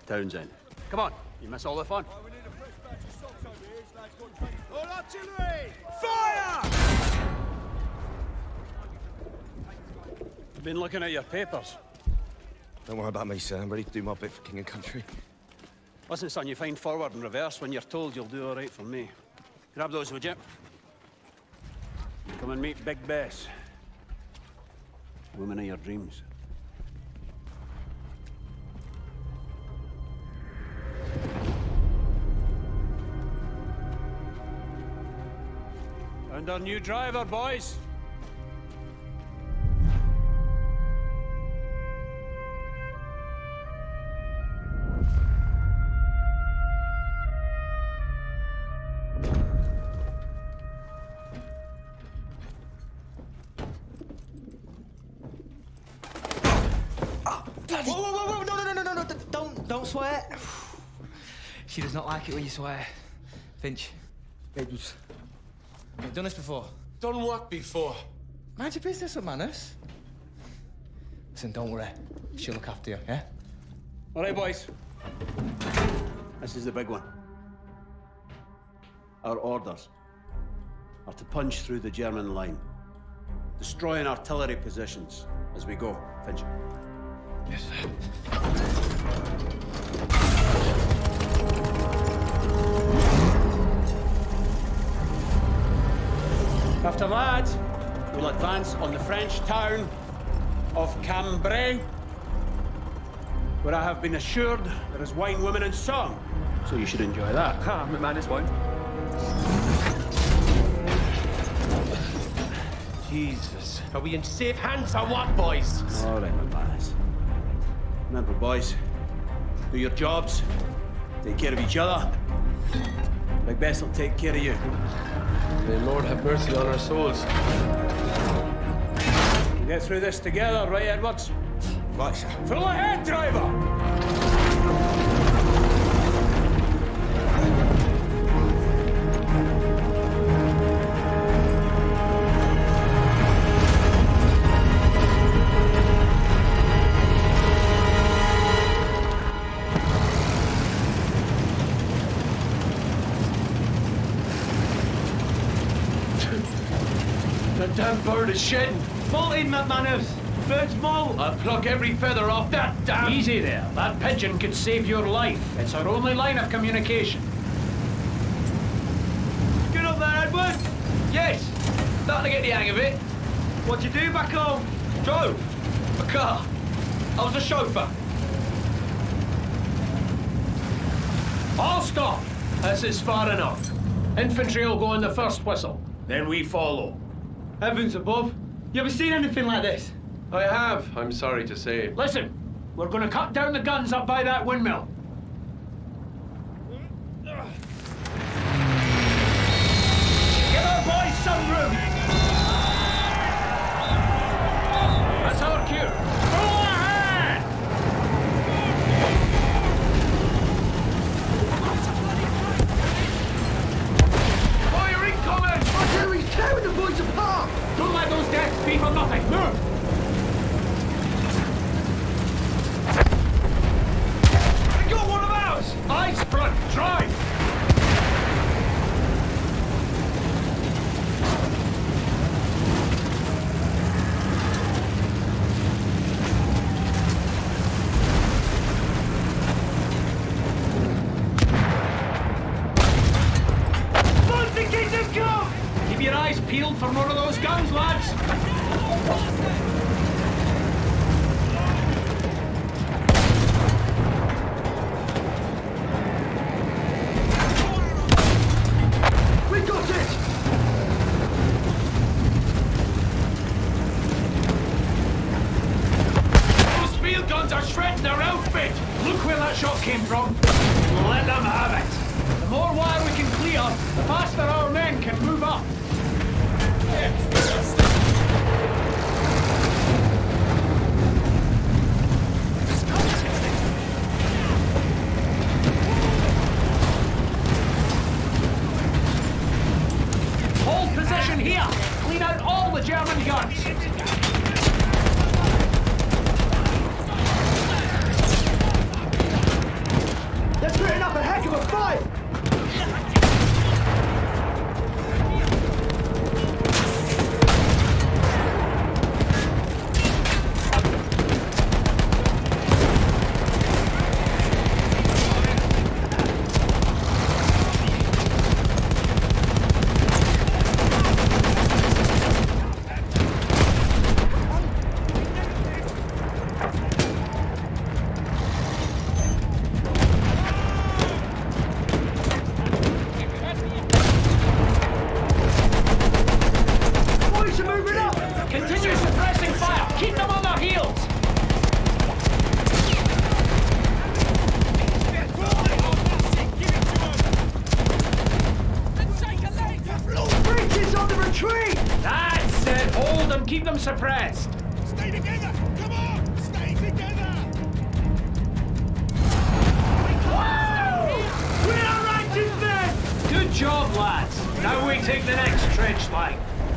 Townsend. Come on, you miss all the fun. We need a fresh batch of salts over here. This lad's got training. All artillery! Fire! I've been looking at your papers. Don't worry about me, sir. I'm ready to do my bit for king and country. Listen, son, you find forward and reverse when you're told you'll do all right for me. Grab those, would you? Come and meet Big Bess. Woman of your dreams. Found our new driver, boys. Whoa, no, don't swear. She does not like it when you swear. Finch, you've done this before. Done what before? Mind your business with manners. Listen, don't worry. She'll look after you, yeah? All right, boys. This is the big one. Our orders are to punch through the German line, destroying artillery positions as we go. Finch. Yes, sir. After that, we'll advance on the French town of Cambrai, where I have been assured there is wine, women, and song. So you should enjoy that. Ah, McManus won't. Jesus. Are we in safe hands or what, boys? All right, McManus. Remember, boys, do your jobs, take care of each other. Big Bess will take care of you. May the Lord have mercy on our souls. We'll get through this together, right, Edwards? Right, sir. Full ahead, driver! That damn bird is shedding. Bolted, McManus. Bird's molt. I'll pluck every feather off that damn... Easy there. That pigeon could save your life. It's our only line of communication. Get up there, Edward. Yes. Starting to get the hang of it. What'd you do back home? Drove. A car. I was a chauffeur. All stop! This is far enough. Infantry will go in the first whistle. Then we follow. Heavens above. You ever seen anything like this? I have, I'm sorry to say. Listen, we're going to cut down the guns up by that windmill. Give our boys some room. That's our cue. Go ahead! Fire incoming! Artillery's tearing the boys apart! Don't let those deaths be for nothing. Move! We got one of ours! Eyes front, drive! Keep your eyes peeled for more of those guns, lads! We got it! Those field guns are shredding their outfit! Look where that shot came from. Let them have it. The more wire we can clear, the faster our men can move up. Hold position here. Clean out all the German guns. putting up a heck of a fight! Keep them suppressed. Stay together! Come on! Stay together! Whoa! We are righteous men! Good job, lads. Now we take the next trench line.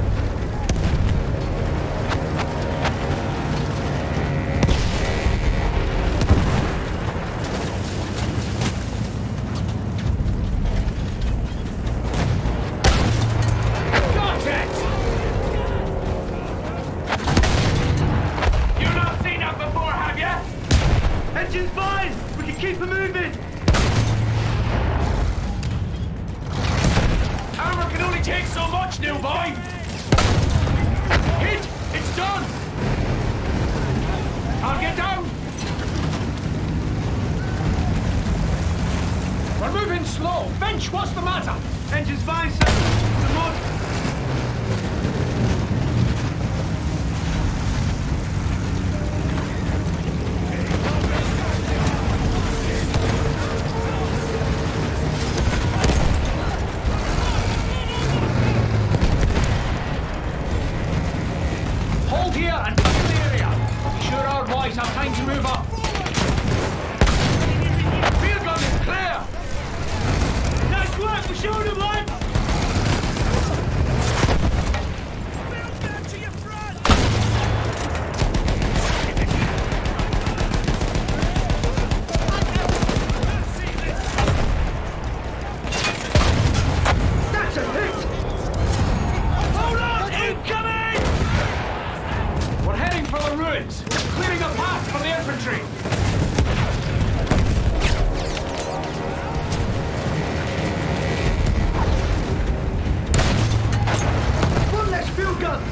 Engine's fine! We can keep them moving! Armor can only take so much, new boy! Hit! It's done! I'll get down! We're moving slow. Finch, what's the matter? Engine's fine, sir. Some more. Hold here and cover the area. Be sure our boys have time to move up. Field gun is clear. Nice work! We showed him, lad! To your front! That's a hit! Hold on! Incoming! We're heading for the ruins. Clearing a path for the infantry. One less field gun!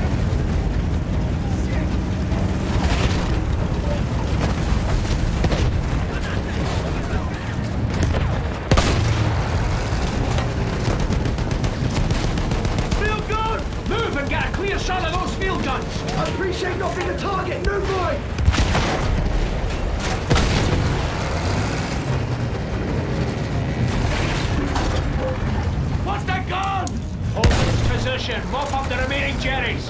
Field gun! Move and get a clear shot of those field guns. I appreciate not being a target, no boy! What's that gun? Hold this position. Mop up the remaining Jerrys.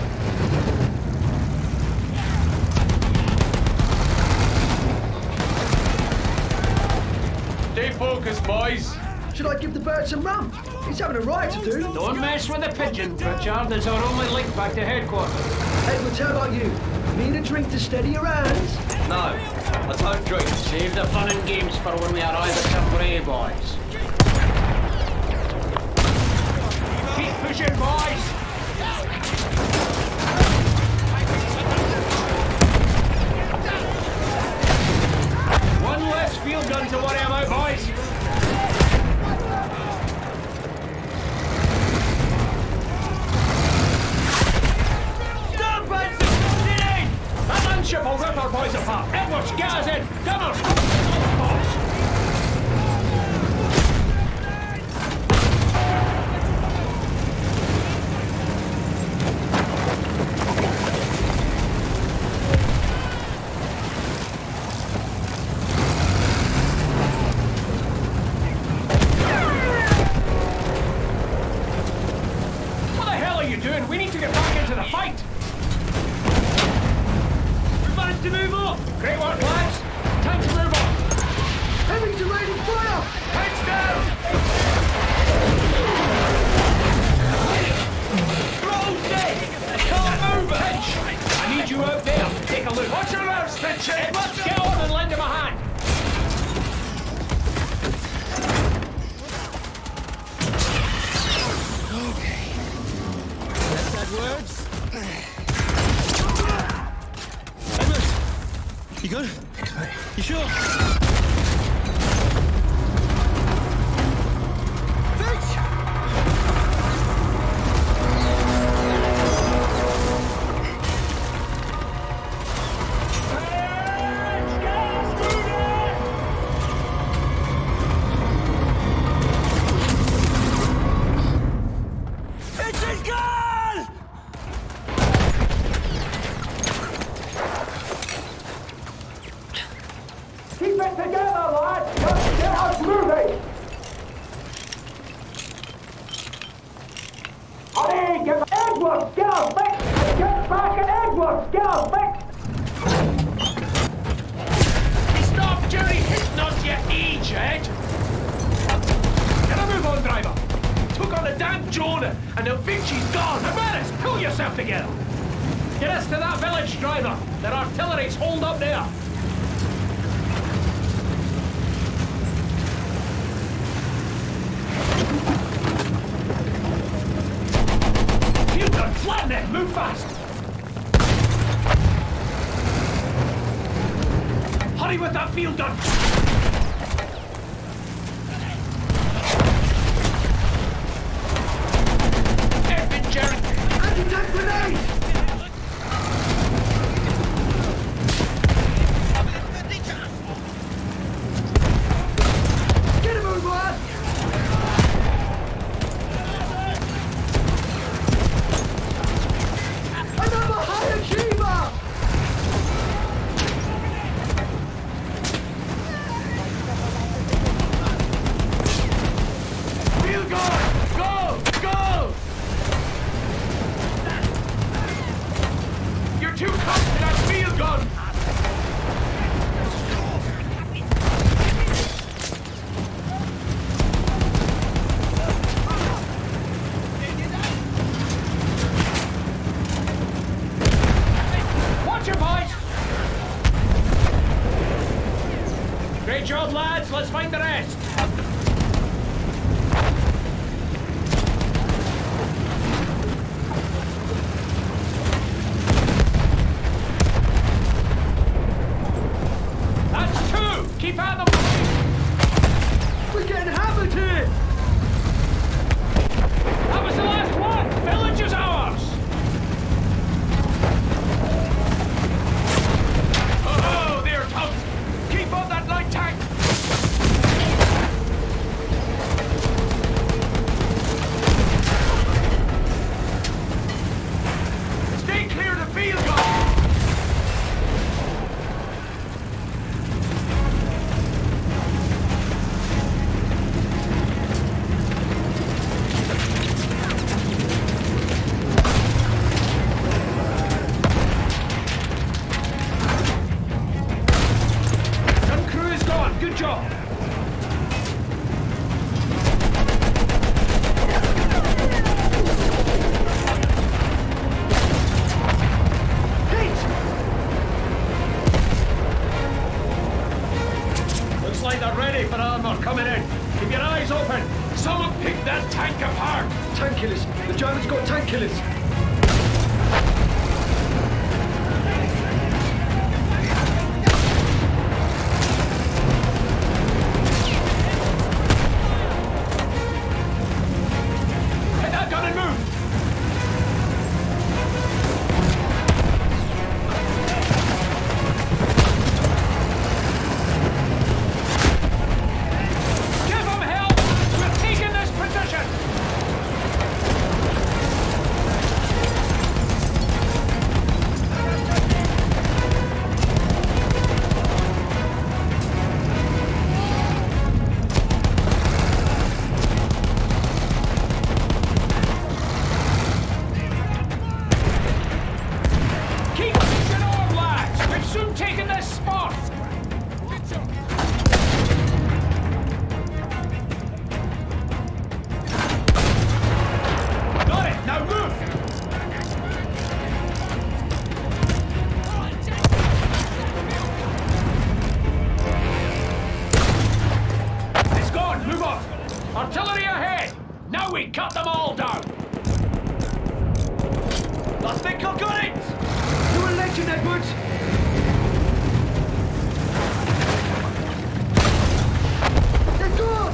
Stay focused, boys. Should I give the bird some rum? He's having a riot to do. Don't mess with the pigeon, Pritchard. It's our only link back to headquarters. Edwards, how about you? Need a drink to steady your hands? No, I don't drink. Save the fun and games for when we arrive at Cambrai, boys. Keep pushing, boys. One less field gun to worry about, boys. That landship will rip our boys apart. Edwards, get us in. Gunners, boys. What the hell are you doing? We need to get back into the fight. To move up! Great work, lads. Time to move on. Heavy raining fire! Heads down. Roll dead! I can't move, Finch. I need you out there. Take a look. Watch your rounds, Finch. Edwards, get on and lend him a hand. Edwards! Edwards! You good? You sure? Keep it together, lads! Let's get us moving! Hurry, get Edwards, get us fixed! Get back at Edwards, get us fixed! Stop Jerry hitting us, you idiot! Get a move on, driver! Took on the damn Jonah, and now Vinci's gone! Ramirez, pull yourself together! Get us to that village, driver! Their artillery's holed up there! Field gun, flatten it! Move fast! Hurry with that field gun! Effing Jerry! Anti-tank grenade! Get him over, lad! Another high achiever! Field gun! Go! Go! You're too close to that field gun! Watch your boys! Great job, lads. Let's find the rest. That's two! Keep out of the way! We're getting hammered here! That was the last one! Village is ours! Oh, there, Tug! Keep on that light tank! Stay clear of the field gun! Gun crew is gone. Good job. Looks like they're ready for armor coming in. Keep your eyes open. Someone pick that tank apart. Tank killers. The Germans got tank killers. Hit that gun and move. Give them help! We're taking this position! think I got it! You're a legend, Edwards! They're gone!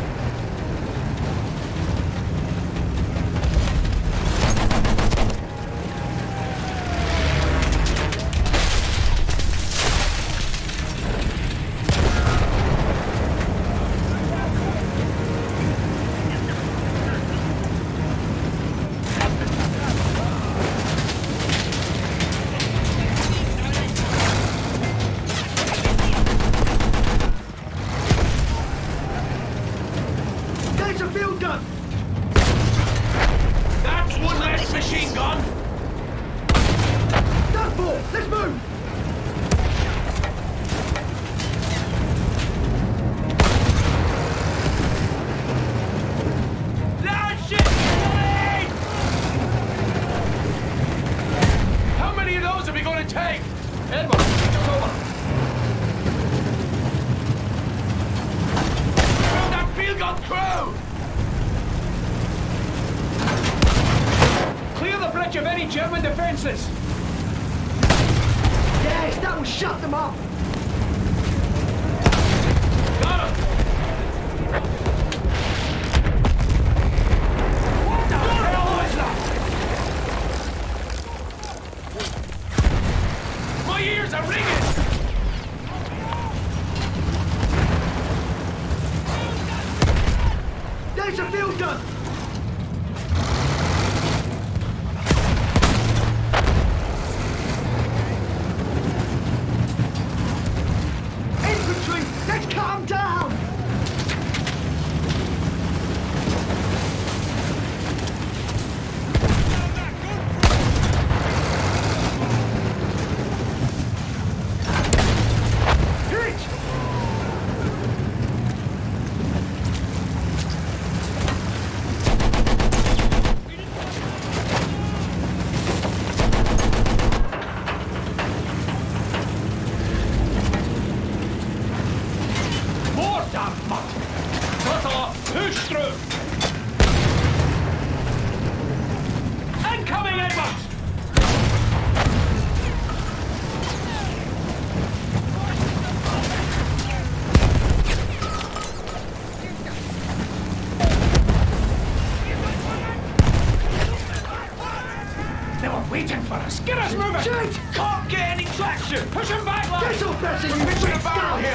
There's a field gun! That's one less machine gun! Done for! Let's move! Loud shit! Grenade! How many of those are we going to take? Edward, it's over. Throw that field gun through! Clear the bridge of any German defences! Yes, that will shut them up! Got him! What the hell was that? My ears are ringing! There's a field gun! Infantry! Let's cut them down! Hit! More damn mutt! Cut off! Push through! Incoming, Edwards! They were waiting for us! Get us moving! Shoot! Can't get any traction! Push him back, lads! Get off that, you We're pitching a big battle scum! here!